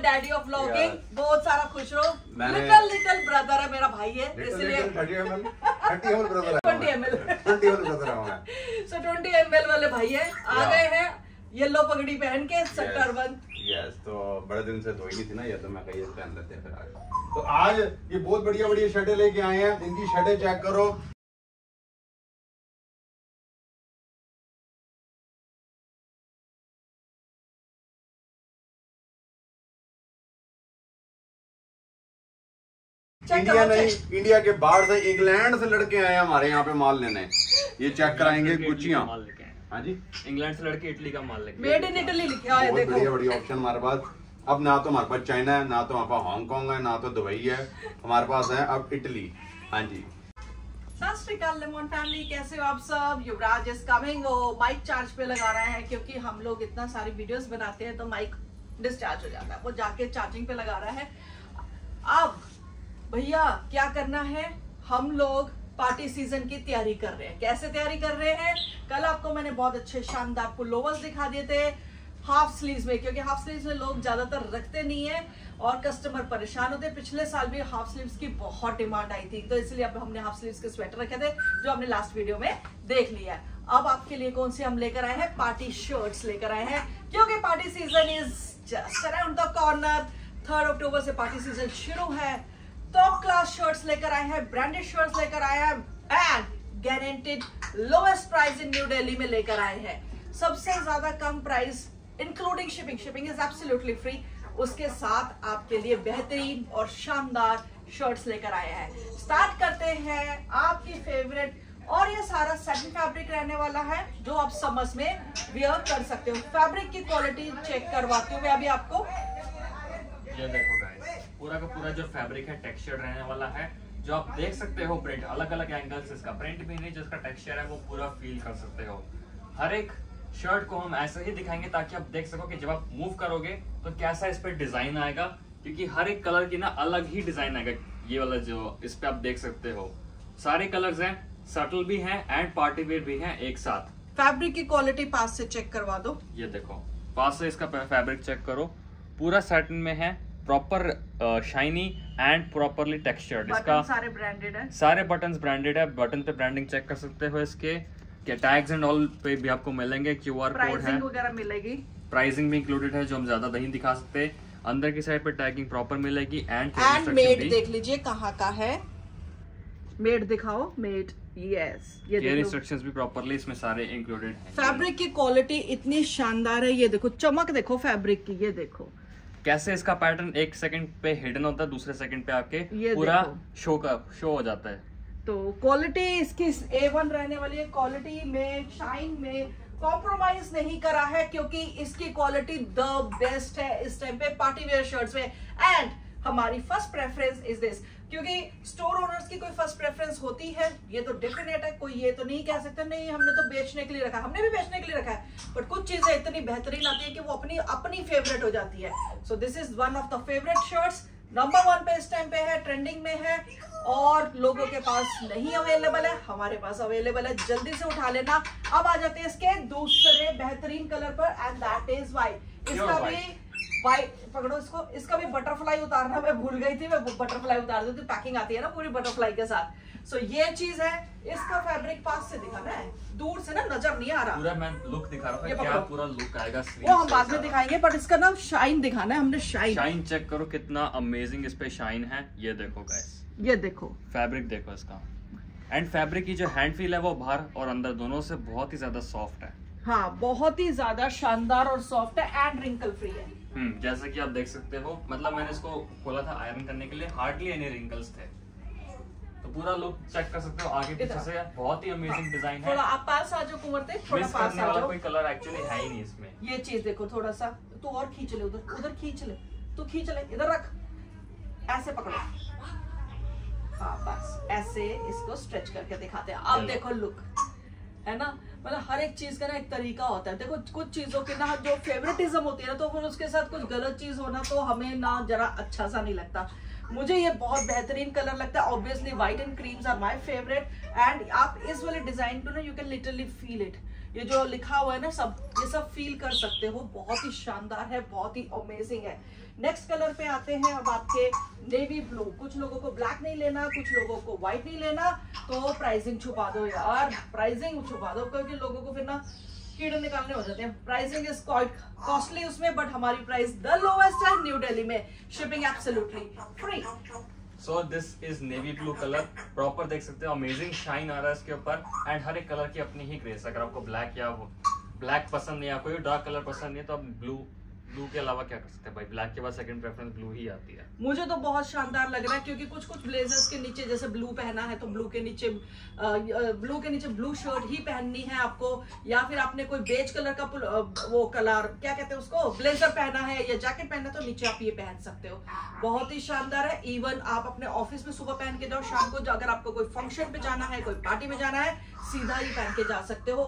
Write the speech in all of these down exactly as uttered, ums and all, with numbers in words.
Daddy of vlogging, बहुत सारा खुश रहो। लिटिल लिटिल ब्रदर है मेरा भाई है, इसलिए थर्टी एम एल ब्रदर है, twenty M L twenty M L brother है। सो ट्वेंटी एम एल वाले भाई है, आ गए हैं येलो पगड़ी पहन के सेक्टर वन। यस, तो बड़े दिन से धोई नहीं थी ना ये, तो मैं कही पहन लेते हैं फिर आज। तो आज ये बहुत बढ़िया बढ़िया शर्टें लेके आए हैं, इनकी शर्टें चेक करो। इंडिया नहीं, इंडिया के बाहर से, इंग्लैंड से लड़के आए हैं हमारे यहाँ पे माल लेने। ये चेक कराएंगे गुचियां। हाँ जी, इंग्लैंड से लड़के इटली का माल लेके, मेड इन इटली लिखा है। देखो बढ़िया बढ़िया ऑप्शन हमारे पास। अब ना तो हमारे पास चाइना है, ना तो हमारे पास हांगकांग है, ना तो दुबई है, हमारे पास है अब इटली। हाँ जी, सत श्री अकाल लेमन फैमिली, कैसे हो आप सब। Yuvraj is coming. वो माइक चार्ज पे लगा रहे हैं क्योंकि हम लोग इतना सारी वीडियोस बनाते हैं तो माइक डिस्चार्ज हो जाता है, वो जाके चार्जिंग पे लगा रहा है। अब भैया क्या करना है, हम लोग पार्टी सीजन की तैयारी कर रहे हैं। कैसे तैयारी कर रहे हैं, कल आपको मैंने बहुत अच्छे शानदार पुलोवर्स दिखा दिए थे हाफ स्लीव्स में, क्योंकि हाफ स्लीव्स में लोग ज्यादातर रखते नहीं है और कस्टमर परेशान होते हैं। पिछले साल भी हाफ स्लीव्स की बहुत डिमांड आई थी, तो इसलिए अब हमने हाफ स्लीव्स के स्वेटर रखे थे जो हमने लास्ट वीडियो में देख लिया है। अब आपके लिए कौन से हम लेकर आए हैं, पार्टी शर्ट्स लेकर आए हैं, क्योंकि party season is just around the corner. Third October से पार्टी सीजन शुरू है। टॉप क्लास शर्ट्स लेकर आए हैं, ब्रांडेड शर्ट्स लेकर आए हैं and guaranteed lowest price in new Delhi में लेकर आए हैं। सबसे ज्यादा कम price including shipping, shipping is absolutely free. उसके साथ आपके लिए बेहतरीन और शानदार शर्ट्स लेकर आए हैं। स्टार्ट करते हैं आपकी फेवरेट, और ये सारा सैटिन फैब्रिक रहने वाला है जो आप समर्स में वियर कर सकते हो। फैब्रिक की क्वालिटी चेक करवाती हूँ मैं अभी आपको। ये देखो गाइस, पूरा का पूरा जो फैब्रिक है टेक्सचर रहने वाला है, जो आप देख सकते हो प्रिंट अलग अलग एंगल से, इसका प्रिंट भी नहीं, जिसका टेक्सचर है वो पूरा फील कर सकते हो। हर एक शर्ट को हम ऐसे ही दिखाएंगे ताकि आप देख सको कि जब आप मूव करोगे तो कैसा इस पे डिजाइन आएगा, क्योंकि हर एक कलर की ना अलग ही डिजाइन आएगा। ये वाला जो इस पे आप देख सकते हो, सारे कलर्स हैं, सटल भी हैं एंड पार्टी वेयर भी हैं एक साथ। फैब्रिक की क्वालिटी पास से चेक करवा दो। ये देखो पास से इसका फैब्रिक चेक करो, पूरा सैटिन में है, proper shiny and properly textured. इसका सारे ब्रांडेड है, सारे बटन्स ब्रांडेड है। बटन पे ब्रांडिंग चेक कर सकते हो, इसके क्या टैग्स एंड ऑल पे भी आपको मिलेंगे, क्यूआर कोड है, वगैरह मिलेगी, प्राइसिंग भी इंक्लूडेड है जो हम ज्यादा नहीं दिखा सकते। अंदर की साइड पे टैगिंग प्रॉपर मिलेगी एंड एंड मेड देख लीजिए कहाँ का है, मेड दिखाओ, मेड। यस, ये केयर इंस्ट्रक्शंस भी प्रॉपरली इसमें सारे इंक्लूडेड हैं। फैब्रिक की क्वालिटी इतनी शानदार है, ये देखो चमक देखो फैब्रिक की, ये देखो कैसे इसका पैटर्न एक सेकंड पे हिडन होता है, दूसरे सेकंड पे आके पूरा शो का शो हो जाता है। तो क्वालिटी इसकी ए वन रहने वाली है। क्वालिटी में, शाइन में कॉम्प्रोमाइज नहीं करा है, क्योंकि इसकी क्वालिटी द बेस्ट है इस टाइम पे पार्टी वेयर शर्ट्स में। एंड हमारी फर्स्ट प्रेफरेंस इज दिस, क्योंकि स्टोर ओनर्स की कोई फर्स्ट प्रेफरेंस होती है, ये तो डेफिनेट है, कोई ये तो नहीं कह सकते नहीं हमने तो बेचने के लिए रखा है, हमने भी बेचने के लिए रखा है, बट कुछ चीजें इतनी बेहतरीन आती है कि वो अपनी अपनी फेवरेट हो जाती है। So this is one of the favourite shirts, number one पे इस टाइम पे है, ट्रेंडिंग में है और लोगों के पास नहीं अवेलेबल है, हमारे पास अवेलेबल है, जल्दी से उठा लेना। अब आ जाते हैं इसके दूसरे बेहतरीन कलर पर एंड दैट इज व्हाइट। इसका भी व्हाइट पकड़ो इसको, इसका भी बटरफ्लाई उतारना मैं भूल गई थी, मैं बटरफ्लाई उतार देती, पैकिंग आती है ना पूरी बटरफ्लाई के साथ। सो so, ये चीज है, इसका फैब्रिक पास से दिखाना है, दूर से ना नजर नहीं आ रहा, पूरा मैं लुक दिखा रहा था, क्या पूरा लुक आएगा वो हम बाद में दिखाएंगे, बट इसका ना शाइन दिखाना है हमने। शाइन शाइन चेक करो कितना अमेजिंग इस पे शाइन है। ये देखो गाइस, ये देखो फैब्रिक देखो इसका, एंड फैब्रिक की जो हैंड फील है वो बाहर और अंदर दोनों से बहुत ही ज्यादा सॉफ्ट है। हाँ, बहुत ही ज्यादा शानदार और सॉफ्ट है एंड रिंकल फ्री है। हम्म जैसे कि आप देख सकते हो, मतलब मैंने इसको खोला था आयरन करने के लिए, हार्डली एनी रिंकल्स थे, तो पूरा लुक चेक कर सकते हो आगे पीछे से। बहुत ही अमेजिंग डिजाइन है। थोड़ा आप पास आ जाओ कुंवर थे, थोड़ा पास आ जाओ। कोई कलर एक्चुअली है ही नहीं इसमें। ये चीज देखो थोड़ा सा, तू और खींच ले, उधर उधर खींच ले, तू खींच ले, इधर रख, ऐसे पकड़ो, हाँ बस ऐसे इसको स्ट्रेच करके दिखाते हैं। अब देखो लुक है ना, मतलब हर एक चीज का ना एक तरीका होता है। देखो कुछ चीजों के ना जो फेवरेटिज्म होती है ना, तो फिर उसके साथ कुछ गलत चीज होना तो हमें ना जरा अच्छा सा नहीं लगता। मुझे ये बहुत बेहतरीन कलर लगता है। Obviously white and creams are my favourite and आप इस वाले डिजाइन को ना you can literally feel it, ये जो लिखा हुआ है ना सब, ये सब फील कर सकते हो। बहुत ही शानदार है, बहुत ही अमेजिंग है। नेक्स्ट कलर पे आते हैं अब आपके नेवी ब्लू। कुछ लोगों को ब्लैक नहीं लेना, कुछ लोगों को व्हाइट नहीं लेना, तो प्राइसिंग छुपा दो यार, प्राइसिंग छुपा दो, क्योंकि लोगों को फिर ना कीड़े निकालने हो जाते हैं। प्राइसिंग इज क्वाइट कॉस्टली उसमें, बट हमारी प्राइस द लोएस्ट है न्यू दिल्ली में, shipping absolutely free. So this is navy blue colour, proper देख सकते हो, अमेजिंग शाइन आ रहा है इसके ऊपर। एंड हर एक कलर की अपनी ही ग्रेस, अगर आपको ब्लैक या ब्लैक पसंद नहीं है, कोई डार्क कलर पसंद नहीं है, तो आप ब्लू ब्लू के अलावा क्या कर सकते हैं भाई, ब्लैक के बाद सेकंड प्रेफरेंस ब्लू ही आती है। मुझे तो बहुत शानदार लग रहा है, क्योंकि कुछ कुछ ब्लेजर्स के नीचे जैसे ब्लू पहना है तो ब्लू के नीचे ब्लू के नीचे ब्लू शर्ट ही पहननी है आपको, या फिर आपने कोई बेज कलर का वो कलर क्या कहते हैं उसको ब्लेजर पहना है या जैकेट पहना है, तो नीचे आप ये पहन सकते हो। बहुत ही शानदार है। इवन आप अपने ऑफिस में सुबह पहन के जाओ, शाम को अगर आपको कोई फंक्शन पे जाना है, कोई पार्टी में जाना है, सीधा ही पहन के जा सकते हो।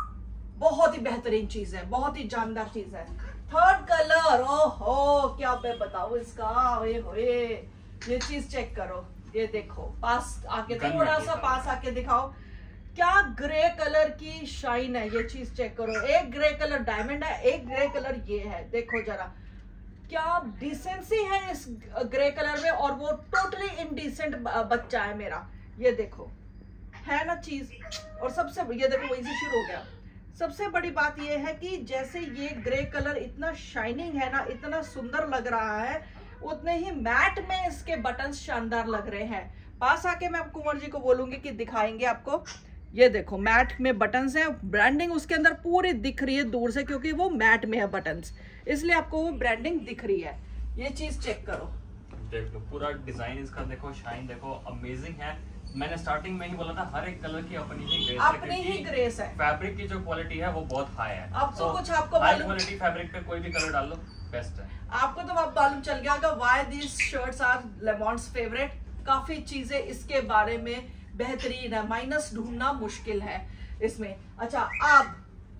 बहुत ही बेहतरीन चीज है, बहुत ही जानदार चीज है। थर्ड कलर, ओहो क्या मैं बताऊं इसका, ओए होए, ये चीज चेक करो, ये देखो, पास आके थोड़ा सा पास आके दिखाओ, क्या ग्रे कलर की शाइन है, ये चीज चेक करो। एक ग्रे कलर डायमंड है, एक ग्रे कलर ये है, देखो जरा क्या डिसेंसी है इस ग्रे कलर में, और वो टोटली इनडिसेंट बच्चा है मेरा, ये देखो है ना चीज। और सबसे ये देखो वहीं से शुरू हो गया। सबसे बड़ी बात यह है कि जैसे ये ग्रे कलर इतना शाइनिंग है ना, इतना सुंदर लग रहा है, उतने ही मैट में इसके बटन शानदार लग रहे हैं। पास आके मैं कुंवर जी को बोलूंगी कि दिखाएंगे आपको। ये देखो मैट में बटन्स हैं, ब्रांडिंग उसके अंदर पूरी दिख रही है दूर से, क्योंकि वो मैट में है बटन्स, इसलिए आपको वो ब्रांडिंग दिख रही है। ये चीज चेक करो, देख लो पूरा डिजाइन इसका, देखो शाइन देखो, अमेजिंग है। मैंने स्टार्टिंग में ही बोला था, हर एक कलर की अपनी ही ग्रेस है, अपनी ही ग्रेस है। फैब्रिक की जो क्वालिटी है वो बहुत हाई है। अब तो कुछ आपको हाई मालूम, क्वालिटी फैब्रिक पे कोई भी कलर डाल लो बेस्ट है। आपको तो अब मालूम चल गया होगा why this shirts are Lemon's favourite. काफी चीजें इसके बारे में बेहतरीन है, माइनस ढूंढना मुश्किल है इसमें। अच्छा, अब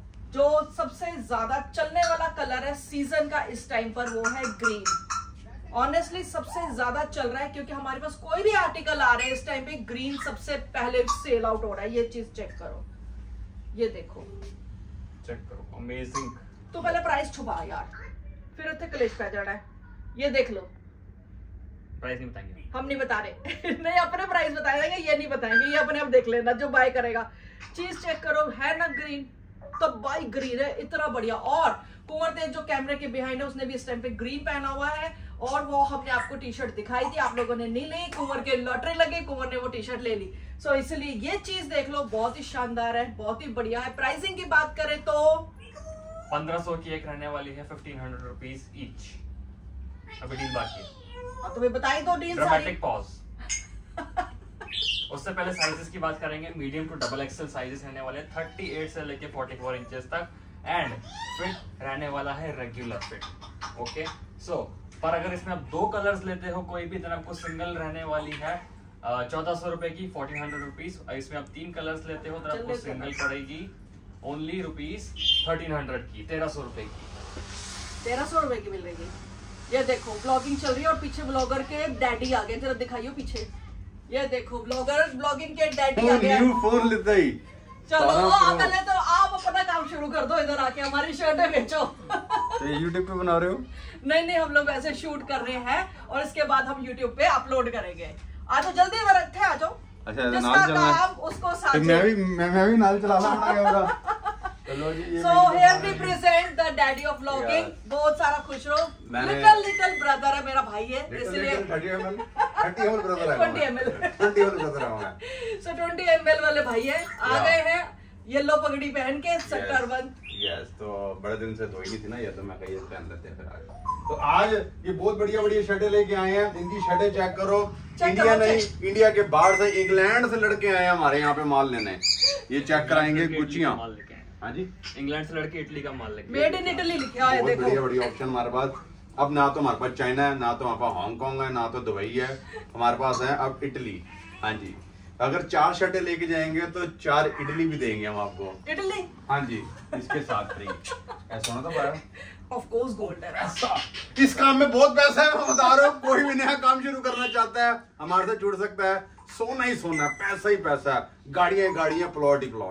जो सबसे ज्यादा चलने वाला कलर है सीजन का इस टाइम पर, वो है ग्रीन। ऑनेस्टली सबसे ज्यादा चल रहा है, क्योंकि हमारे पास कोई भी आर्टिकल आ रहे हैं इस टाइम पे, ग्रीन सबसे पहले सेल आउट हो रहा है। ये चीज चेक करो, ये देखो, चेक करो, अमेजिंग। तो पहले प्राइस छुपा यार, फिर उत्थे कलेश पै जाना है। ये देख लो, प्राइस नहीं बताएंगे हम नहीं बता रहे नहीं, अपने प्राइस बताएंगे, ये नहीं बताएंगे, ये अपने आप देख लेना जो बाय करेगा। चीज चेक करो, है ना ग्रीन, तो बाई ग्रीन है, इतना बढ़िया। और कुंवर तेज जो कैमरे के बिहाइंड है, उसने भी इस टाइम पे ग्रीन पहना हुआ है, और वो हमने आपको टी शर्ट दिखाई थी, आप लोगों ने नहीं ली, कुंवर के लॉटरी लगे, कुंवर ने वो टी शर्ट ले ली। सो so, इसलिए ये चीज देख लो, बहुत ही शानदार है, बहुत ही बढ़िया है। प्राइसिंग की बात करें तो पंद्रह सौ की एक रहने वाली है, फिफ्टीन हंड्रेड रुपीज ईच। अभी डील बाकी है, हाँ, तुम्हें बताई दो डील। Dramatic pause. उससे पहले साइजेस की बात करेंगे, medium to double XL sizes रहने वाले, अड़तीस से लेके चौवालीस इंचेस तक, एंड फिट रहने वाला है रेगुलर फिट। ओके, सो पर अगर इसमें आप दो कलर्स लेते हो कोई भी, तो आपको सिंगल रहने वाली है चौदह सौ रुपए की, फोर्टीन हंड्रेड रुपीज। इसमें आप तीन कलर्स लेते हो तो आपको सिंगल पड़ेगी ओनली रुपीज थर्टीन हंड्रेड की, तेरह सौ रुपए की, तेरह सौ रुपए की मिलेगी। ये देखो ब्लॉगिंग चल रही है, और पीछे ब्लॉगर के डैडी आ गए, जरा दिखाइयो पीछे। ये देखो ब्लॉगर ब्लॉगिंग के डैडी आ गए। न्यू फोन लेते ही चलो पहले तो आप अपना काम शुरू कर दो, इधर आके हमारी शर्टें बेचो। तो यूट्यूब पे बना रहे हो? नहीं नहीं, हम लोग ऐसे शूट कर रहे हैं, और इसके बाद हम यूट्यूब पे अपलोड करेंगे। आ जाओ जल्दी, इधर थे आ जाओ। अच्छा, जिसका काम उसको साथ, मैं भी मैं, मैं भी नाल चला रहा कैमरा। चलो जी, ये so here we present the daddy of vlogging। बहुत सारा खुश रहो। लिटिल लिटिल ब्रदर है, मेरा भाई है, इसलिए थर्टी एम एल ब्रदर है, twenty M L twenty M L brother है। सो ट्वेंटी एम एल वाले भाई है, आ गए हैं येलो पगड़ी पहन के, सेक्टर वन। यस, तो बड़े दिन से धोई नहीं थी ना, ये तो मैं कही पहन लेते हैं फिर आज। तो आज ये बहुत बढ़िया बढ़िया शर्टें लेके आए हैं, इनकी शर्टें चेक करो। इंडिया नहीं, इंडिया के बाहर से, इंग्लैंड से लड़के आए हैं हमारे यहाँ पे माल लेने। ये चेक कराएंगे गुच्चियां। हाँ जी, इंग्लैंड से लड़के इटली का माल लेके, मेड इन इटली लिखा है, देखो बढ़िया बढ़िया ऑप्शन हमारे पास। अब ना तो हमारे पास चाइना है, ना तो हमारे पास हांगकांग है, ना तो दुबई है, हमारे पास है अब इटली। हाँ जी, अगर चार शर्टें लेके जाएंगे तो चार इडली भी देंगे हम आपको। इटली? हाँ जी, इसके साथ फ्री। ऐसा होना तो पाया। ऑफ कोर्स गोल्ड है। ऐसा, इस काम में बहुत पैसा है, मैं बता रहा हूँ। कोई भी नया काम शुरू करना चाहता है हमारे से जुड़ सकता है। सोना ही सोना, पैसा ही पैसा, गाड़ियां गाड़ियां, प्लॉट ही प्लॉट।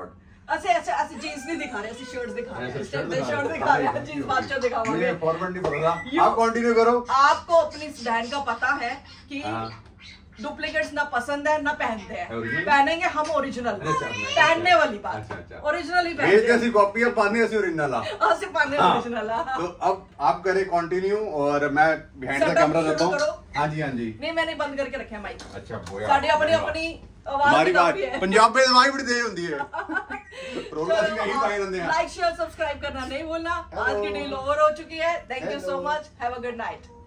ऐसे ऐसे ऐसे जीन्स नहीं दिखा रहे, ऐसे शर्ट्स दिखा रहे हैं, ऐसे shirt शर्ट दिखा दिखा रहे रहे हैं। हैं, जीन्स बाद में दिखावांगे। मुझे फॉरवर्ड नहीं पड़ रहा, You- आप कंटिन्यू करो। आपको अपनी इस बहन का पता है कि हाँ। डुप्लीकेट्स ना पसंद है ना पहनते हैं, Original? पहनेंगे हम ओरिजिनल, अच्छा, अच्छा, पहनने वाली बात, अच्छा, अच्छा। ओरिजिनल ही भेज पहनते जैसी कॉपी है, पानी ऐसी ओरिजिनल आ। हैं, सिर्फ पहनने हाँ। ओरिजिनल। तो अब आप करें कंटिन्यू और मैं बिहाइंड द Setup कैमरा शुरू देता हूँ। करो। हाँ जी, हाँ जी। नहीं मैंने बंद करके रखे हैं माइक, अच्छा बोया। साड़ी अपनी अपनी आवाज हमारी भी बात काफी है। पंजाब में दवाई बड़ी तेज होती है। प्रोग्राम में यही पाए रहते हैं। लाइक शेयर सब्सक्राइब करना नहीं भूलना। आज की डील ओवर हो चुकी है। Thank you so Hello. Much, have a good night.